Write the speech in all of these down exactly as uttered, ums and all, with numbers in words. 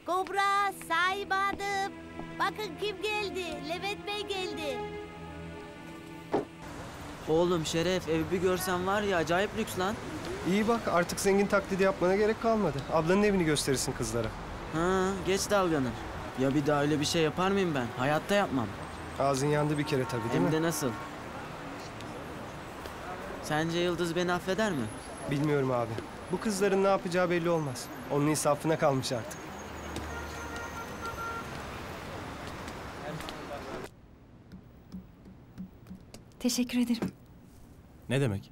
Kobra, Saim Hanım. Bakın kim geldi? Levent Bey geldi. Oğlum Şeref, evi bir görsen var ya, acayip lüks lan. İyi bak, artık zengin taklidi yapmana gerek kalmadı. Ablanın evini gösterirsin kızlara. Ha, geç dalganı. Ya bir daha öyle bir şey yapar mıyım ben? Hayatta yapmam. Ağzın yandı bir kere tabii, değil Hem mi? de nasıl? Sence Yıldız beni affeder mi? Bilmiyorum abi. Bu kızların ne yapacağı belli olmaz. Onun insafına kalmış artık. Teşekkür ederim. Ne demek?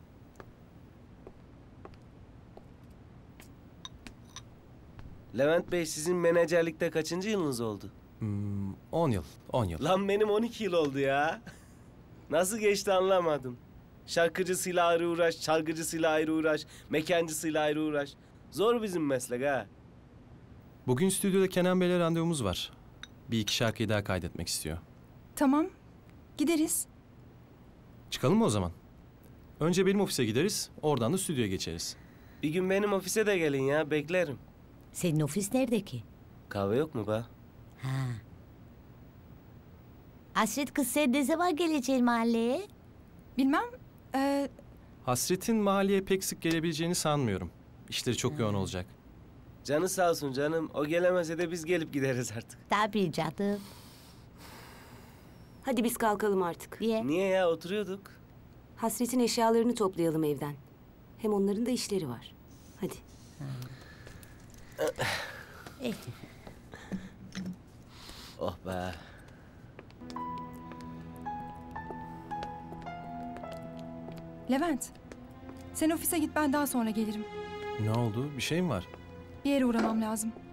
Levent Bey, sizin menajerlikte kaçıncı yılınız oldu? Hmm, on yıl, on yıl. Lan benim on iki yıl oldu ya. Nasıl geçti anlamadım. Şarkıcısıyla ayrı uğraş, çalgıcısıyla ayrı uğraş, mekancısıyla ayrı uğraş. Zor bizim meslek ha. Bugün stüdyoda Kenan Bey'le randevumuz var. Bir iki şarkıyı daha kaydetmek istiyor. Tamam. Gideriz. Çıkalım mı o zaman? Önce benim ofise gideriz, oradan da stüdyoya geçeriz. Bir gün benim ofise de gelin ya, beklerim. Senin ofis nerede ki? Kahve yok mu be? Ha. Hasret kız, sen ne zaman geleceksin mahalleye? Bilmem. Ee, Hasret'in mahalleye pek sık gelebileceğini sanmıyorum. İşleri çok yoğun olacak. Canı sağ olsun canım. O gelemese de biz gelip gideriz artık. Tabii canım. Hadi biz kalkalım artık. Niye? Niye ya, oturuyorduk. Hasret'in eşyalarını toplayalım evden. Hem onların da işleri var. Hadi. Eh. Oh be. Levent. Sen ofise git, ben daha sonra gelirim. Ne oldu? Bir şey mi var? Bir yere uğramam lazım.